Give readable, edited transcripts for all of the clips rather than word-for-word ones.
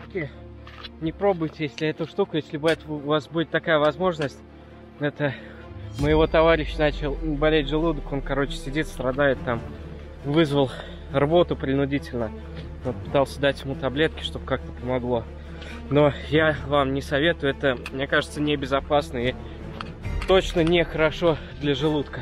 ребятки, не пробуйте, если эту штуку, если у вас будет такая возможность. Это моего товарища начал болеть желудок, он, короче, сидит, страдает там, вызвал рвоту принудительно. Вот, пытался дать ему таблетки, чтобы как-то помогло. Но я вам не советую, это, мне кажется, небезопасно и точно не хорошо для желудка.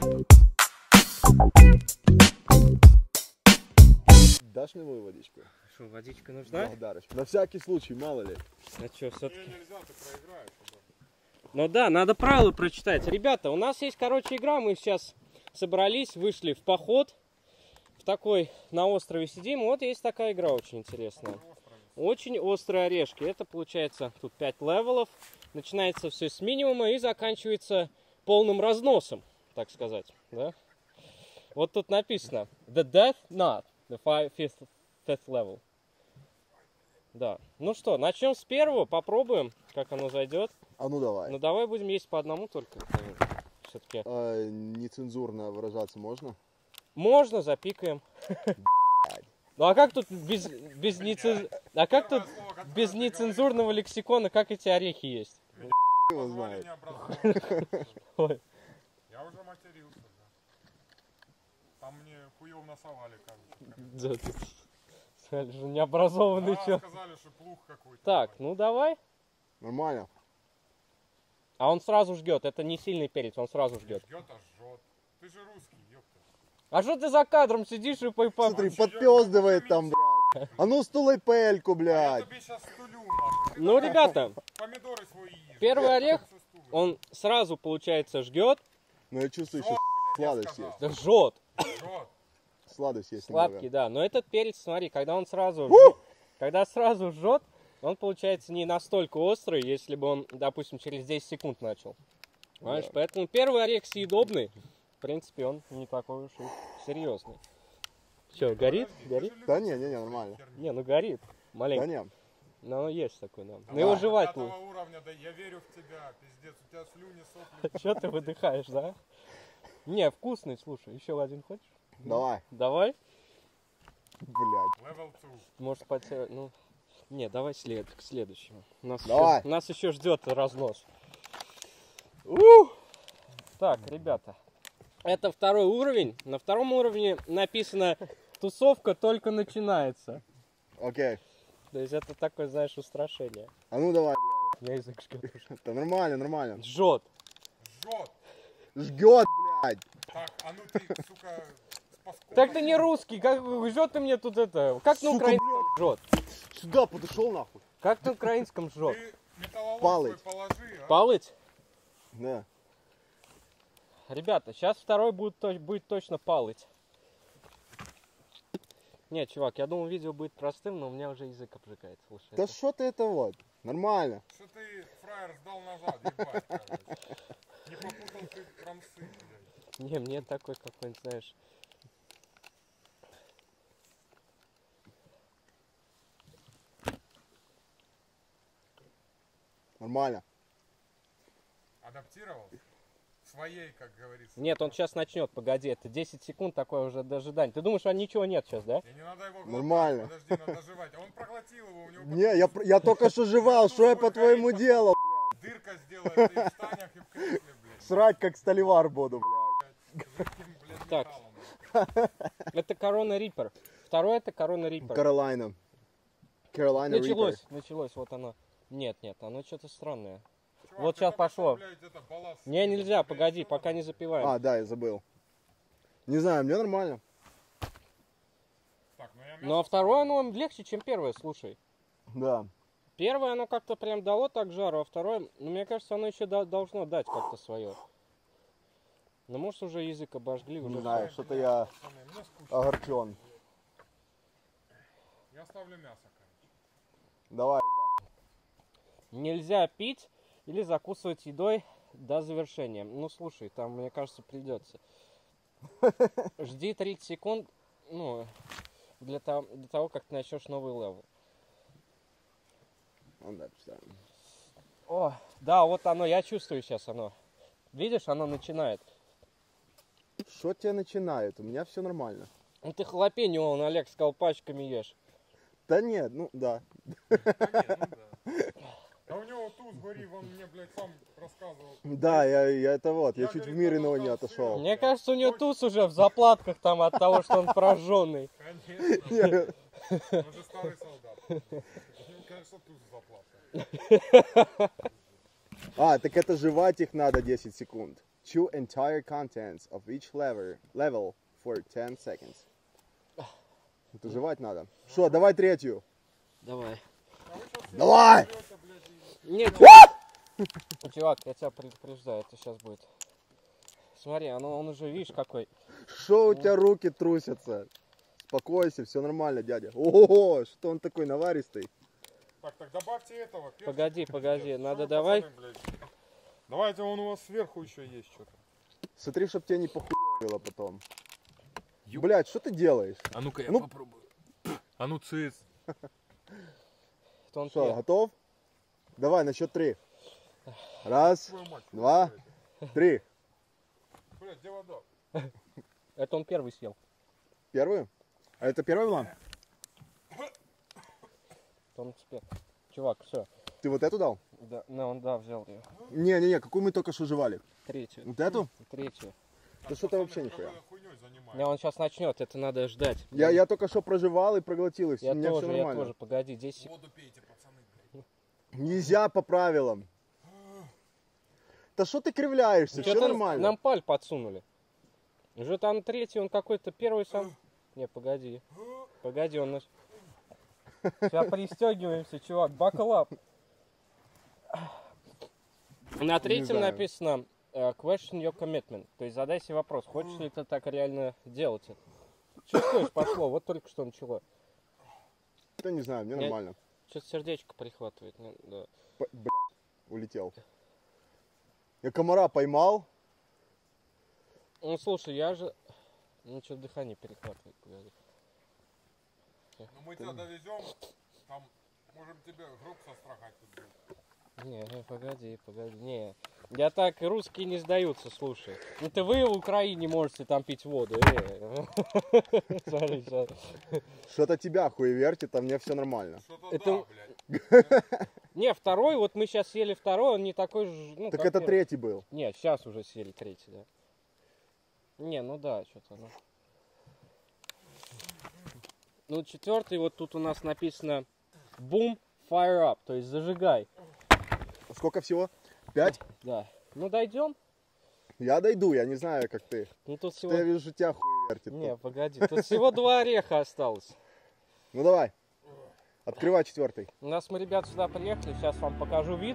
Дашь мне мою водичку? Что, водичка нужна? Благодарочка. На всякий случай, мало ли. А что, все-таки? Ну да, надо правила прочитать. Ребята, у нас есть, короче, игра. Мы сейчас собрались, вышли в поход. В такой, на острове сидим. Вот есть такая игра очень интересная. Очень острые орешки. Это получается тут 5 левелов. Начинается все с минимума и заканчивается полным разносом, так сказать. Да? Вот тут написано The Death Knot. The fifth level. Да. Ну что, начнем с первого, попробуем, как оно зайдет. А ну давай. Ну давай будем есть по одному только. Все-таки. Нецензурно выражаться можно? Можно, запикаем. Ну а как тут без нецензурного лексикона, как эти орехи есть? Его знает. Ой. Я уже матерился, да. Там мне хуёв насовали, кажется. Да, ты сказали, что необразованный чё. Сказали, что плух какой-то. Так, ну давай. Нормально. А он сразу ждет, это не сильный перец, он сразу ждет. Ждет, а жжет. Ты же русский, ёпта. А что ты за кадром сидишь и Смотри, подпёздывает там, блядь. А ну стулай пельку, Я блядь. тебе сейчас стулю, нахуй. Ты Ну, давай ребята, помидоры свои ешь. первый орех, Со стула. он сразу, получается, ждет. Но я чувствую, еще Жжет, блядь, я сладость сказал. есть. Да жжет. Жжет. Сладость есть Сладкий, немного. да. Но этот перец, смотри, когда сразу жжет, он получается не настолько острый, если бы он, допустим, через 10 секунд начал. Понимаешь? Да. Поэтому первый орех съедобный. В принципе, он не такой уж и серьезный. Че, горит? Горит? Да не, нормально. Не, ну горит. Да Маленько. не. Ну, есть такой, да. Но его жевать Пятого лучше. уровня, да я верю в тебя, пиздец. У тебя слюни, сопли. Че ты выдыхаешь, да? Не, вкусный, слушай. Еще один хочешь? Давай. Давай. Блядь. Level 2. Может, потерять, ну... Не, давай к следующему. Давай. Нас еще ждет разнос. Так, ребята. Это второй уровень. На втором уровне написано «Тусовка только начинается». Окей. То есть это такое, знаешь, устрашение. А ну давай, У меня язык жгет. блядь. Да нормально. Жжет. Жжет. Жгет, блядь. Так, а ну ты, сука, спаскуда. Так ты не русский, как жжет ты мне тут это? Как на Сука, украинском жжет? Сюда подошел нахуй. Как на украинском жжет? Ты металлолом Палыть. свой положи, а? Палыть? Да. Ребята, сейчас второй будет точно палыть. Нет, чувак, я думал, видео будет простым, но у меня уже язык обжигает. Слушай, Да это- что ты это вот? Нормально. Что ты, фраер, сдал назад, ебать, короче. Не попутал ты кромсы, блядь. Не, мне такой какой-нибудь, знаешь... Нормально. Адаптировал? Своей, как говорится. Нет, он сейчас начнет, погоди, это 10 секунд такое уже дожидание. Ты думаешь, ничего нет сейчас, да? И не надо его глотать, Нормально. подожди, надо жевать. А он проглотил его, у него Не, я только что жевал, что я по-твоему делал, блядь? дырка сделает и в штанях, и в кресле, блядь. Срать как столивар буду, блядь. Жидким, блядь, Так. металлом. Это Корона Риппер. Второй это Корона Риппер. Каролайна. Каролайна Риппер. Началось, вот оно. Нет, оно что-то странное. Чувак, Вот ты сейчас только что, пошло. блядь, это балласт Не, скинул, нельзя, блядь, погоди, чего пока ты? не запиваем. А, да, я забыл. Не знаю, мне нормально. Так, ну я Ну а мясо второе оно легче, чем первое, слушай. Да. Первое оно как-то прям дало так жару, а второе, ну, мне кажется, оно еще должно дать как-то свое. Ну может уже язык обожгли, уже Не всё. знаю, что-то я пацаны, мне скучно. огорчен. Я ставлю мясо, короче. Давай. Нельзя пить или закусывать едой до завершения. Ну слушай, там, мне кажется, придется. Жди 30 секунд, ну, для того, как ты начнешь новый левел. О, да, вот оно, я чувствую сейчас оно. Видишь, оно начинает. Что тебя начинает? У меня все нормально. Ну ты халапеньо, он, Олег, с колпачками ешь. Да нет, ну да. Да нет, ну да. А у него туз горит, он мне, блядь, сам рассказывал. Да, я это вот, я Я, чуть в говорит, мир иного не предлагал отошел. сыр. Мне кажется, у него туз уже в заплатках там от того, что он прожженный. Конечно. Он же старый солдат. Ему, конечно, туз заплатил. А, так это жевать их надо 10 секунд. Chew entire contents of each level for 10 seconds. Это жевать надо. Что, давай третью. Давай. Давай! Нет, чувак, я тебя предупреждаю, это сейчас будет. Смотри, он уже, видишь, какой. Что у тебя руки трусятся? Успокойся, все нормально, дядя. Ого, что он такой наваристый. Так добавьте этого. Погоди, надо Что вы, давай. пацаны, блядь? Давайте, он у вас сверху еще есть что-то. Смотри, чтоб тебя не похуело потом. Блядь, что ты делаешь? А ну-ка я Ну. попробую. А ну цыц. Это он Что, пьет. готов? Давай, на счет 3. Раз, Твою мать. 2, 3. Блядь, где вода? Это он первый съел. Первую? А это первая была? Это он успел. Чувак, все. Ты вот эту дал? Да, ну, он, да, взял ее. Не-не-не, какую мы только что жевали? Третью. Вот эту? Третью. Да что-то вообще нихуя. Хуйней занимаюсь. Не, он сейчас начнет, это надо ждать. Я только что прожевал и проглотил, и Я у меня все тоже, нормально. погоди, 10 секунд. Воду пейте, пацаны. Нельзя по правилам. Да что ты кривляешься, все Чё-то нормально. нам паль подсунули. Уже там третий, он какой-то первый сам. Не, погоди. Погоди, он наш. Сейчас пристегиваемся, чувак. Buckle up. На третьем знаю. написано question your commitment. То есть задай себе вопрос, хочешь ли ты так реально делать это. Чувствуешь, пошло, вот только что начало. Да не знаю, мне Я- нормально. Что-то сердечко прихватывает. Ну, да. Блядь, улетел. Я комара поймал. Ну слушай, я же. Ну что, дыхание перехватывает, погоди. Ну мы тебя довезем, там можем тебе гроб сострахать тут будет. Не, погоди. Не. Я так, русские не сдаются, слушай. Это вы в Украине можете там пить воду. Смотри, сейчас. Что-то тебя хуевертит, а мне все нормально. Что-то Это- да, блядь. Не, второй, вот мы сейчас съели второй, он не такой же. Ну, Так как это первый. третий был. Не, сейчас уже съели третий, да. Не, ну да, что-то. Ну, четвертый, вот тут у нас написано boom, fire up, то есть зажигай. Сколько всего? 5? Да. Ну, дойдем. Я дойду, я не знаю, как ты. Ну, тут Что всего... я вижу, тебя хуевертит. Не, тут. погоди, тут всего 2 ореха осталось. Ну давай. Открывай четвертый. У нас мы, ребят, сюда приехали, сейчас вам покажу вид.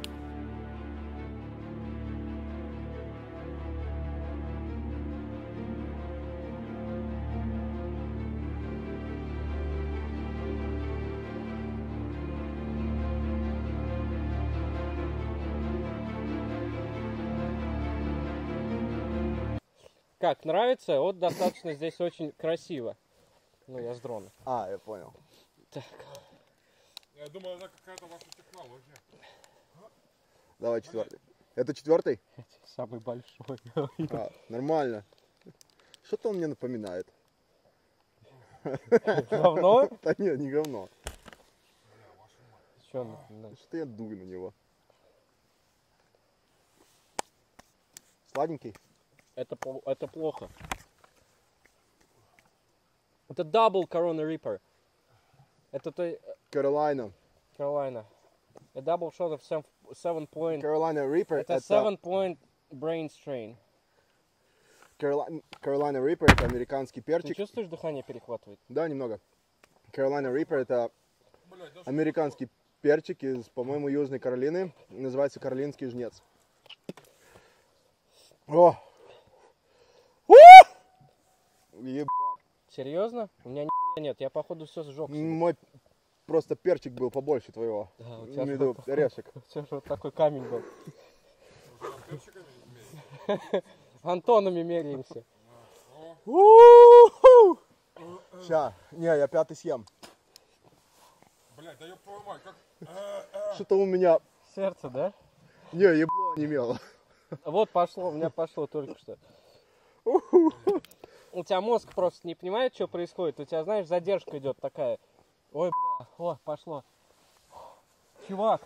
Как, нравится? Вот достаточно здесь очень красиво. Ну, я с дрона. А, я понял. Так. Я думаю, это какая-то ваша технология. Давай четвертый. Это четвертый? Самый большой. А, нормально. Что-то он мне напоминает. Говно? Да нет, не говно. Чё, Что я дую на него? Сладенький? это плохо. Это Double Corona Reaper. Это Carolina. Carolina. A double shot of 7 point. Carolina Reaper Это 7 point brain strain. Carolina Reaper это американский Ты перчик. чувствуешь, дыхание перехватывает? Да, немного. Carolina Reaper это Блядь, да американский перчик из, по-моему, Южной Каролины. Называется Каролинский жнец. О! Ебать. Серьезно? У меня нихуя нет, я походу все сжег. себе. Мой просто перчик был побольше твоего. Да, у В тебя виду орешек. У тебя же вот такой камень был. уже там перчиками меряете? Антонами меряемся. Ща. Не, я пятый съем. Блядь, да ёб твою мать, как... Что-то у меня... Сердце, да? Не, ебло не имело. Вот пошло, у меня пошло только что. У тебя мозг просто не понимает, что происходит. У тебя, знаешь, задержка идет такая. Ой, бля, о, пошло. Чувак.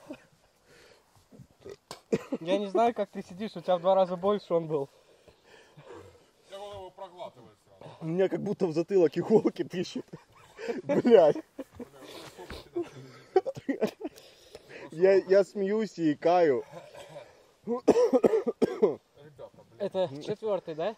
Я не знаю, как ты сидишь, у тебя в 2 раза больше он был. Я вот его проглатываю сразу. У меня как будто в затылок иголки тыщет. Блядь. Я смеюсь и икаю. Ребята, блядь. Это 4-й, да?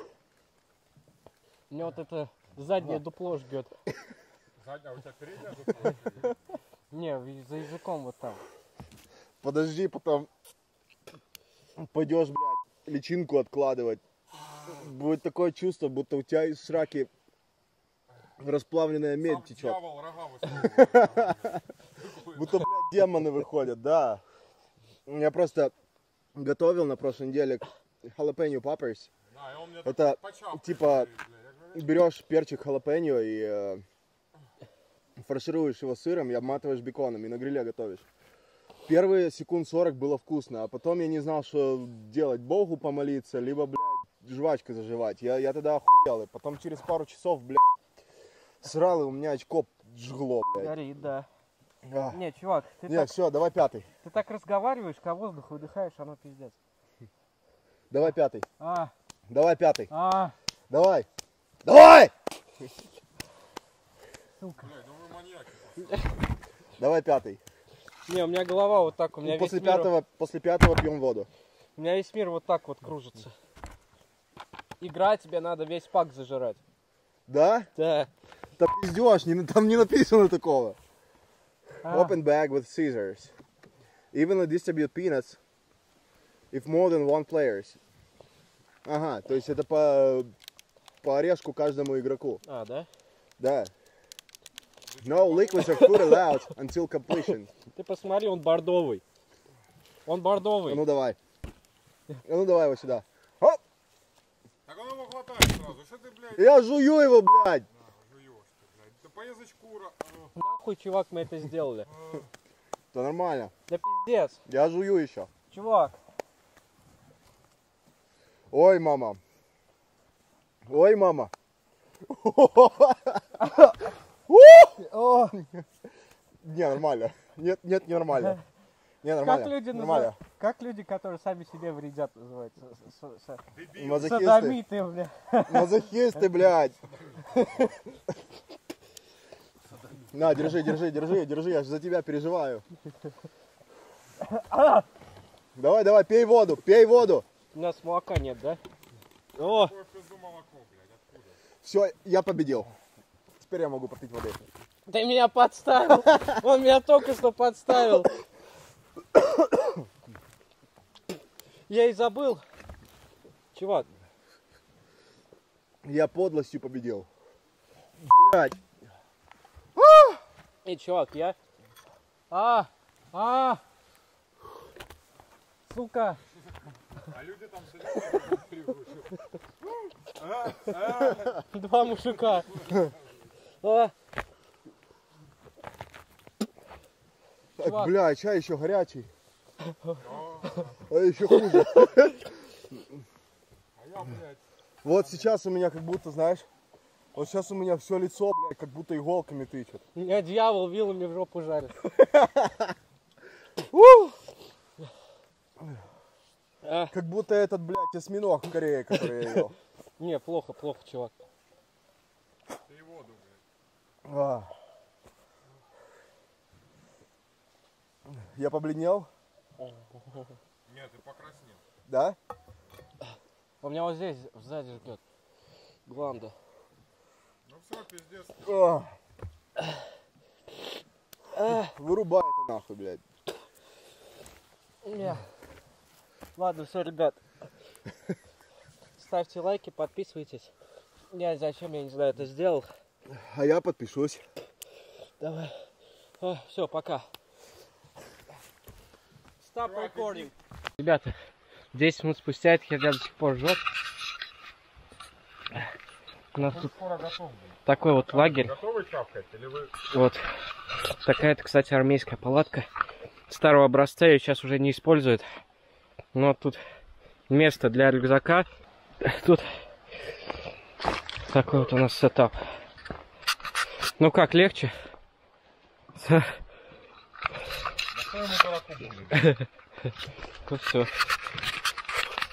Мне вот это заднее дупло жгет. Задняя, у тебя передняя дупло? Не, за языком вот там. Подожди, потом пойдешь, блядь, личинку откладывать. Будет такое чувство, будто у тебя из сраки расплавленная медь Сам течет. дьявол рога высовывает. Будто, блядь, демоны выходят, да. Я просто готовил на прошлой неделе халапеньо poppers. Да, и он мне Это так почавкает, типа говорит, бля. Я говорю, берешь перчик халапеньо и фаршируешь его сыром и обматываешь беконом и на гриле готовишь. Первые секунд 40 было вкусно, а потом я не знал, что делать. Богу помолиться, либо, блядь, жвачкой заживать. Я тогда охуел, и потом через пару часов, блядь, срал, и у меня очко жгло, блядь. Горит, да. А. Не, чувак, ты, Не, так, все, давай 5. ты так разговариваешь, когда воздух выдыхаешь, оно пиздец. Давай 5. А, Давай 5. а, Давай. Давай! сука. блядь, ну вы маньяки. Давай 5. Не, у меня голова вот так, у меня После весь мир, после пятого пьем воду. у меня весь мир вот так вот кружится. Игра, тебе надо весь пак зажирать. Да? Да. Да пиздешь, там не написано такого. А, Open bag with scissors. Evenly distribute peanuts if more than one players. Ага, то есть это по орешку каждому игроку. а, да? Да. No liquids or food allowed until completion. Ты посмотри, он бордовый. Он А бордовый. ну давай. А ну давай его сюда. Оп! Так он его хватает сразу. Что ты, блядь, Я жую его, блядь. жуешь ты, блядь? Да по язычку. Нахуй, чувак, мы это сделали. Да нормально. Да пиздец. Я жую еще. Чувак. Ой, мама. Ой, мама. О, Не, нормально. Нет, не нормально. Не, нормально. как люди Нормально. называют? Как люди, которые сами себе вредят, называются? Дебил. Мазохисты. Садомиты, бля. Мазохисты, блядь. На, держи, я же за тебя переживаю. Давай, пей воду. У нас молока нет, да? О, Какое в пизду молоко, блядь, откуда? Все, я победил. Теперь я могу попить воды. ты меня подставил. Он меня только что подставил. Я и забыл. Чувак, Я подлостью победил. Блядь. чувак, я... Сука. А люди там сидят. 2 мужика. А, Так, Чувак. блядь, чай еще горячий. А еще хуже. А я, блядь, Вот сейчас у меня как будто, знаешь, вот сейчас у меня все лицо, блядь, как будто иголками тычет. меня дьявол вилами в жопу жарит. А, Как будто этот, блядь, осьминог в Корее, который я ел. не, плохо, чувак. ты воду, блядь. А. Я побледнел? Нет, ты покраснел. Да? У меня вот здесь сзади ждет гланда. Ну все, пиздец. Вырубай это нахуй, блядь. Не. Ладно, все, ребят. Ставьте лайки, подписывайтесь. Зачем я не знаю, это сделал. А я подпишусь. Давай. Все, пока. Stop recording. Ребята, 10 минут спустя эта херня до сих пор жжет. У нас тут Скоро готов, блядь. такой вот лагерь. Готовы чавкать? Или вы... Вот. Такая-то, кстати, армейская палатка. Старого образца, ее сейчас уже не используют. Но тут место для рюкзака. Тут такой вот у нас сетап. Ну как, легче? Да что ему дураку будет? Ну все.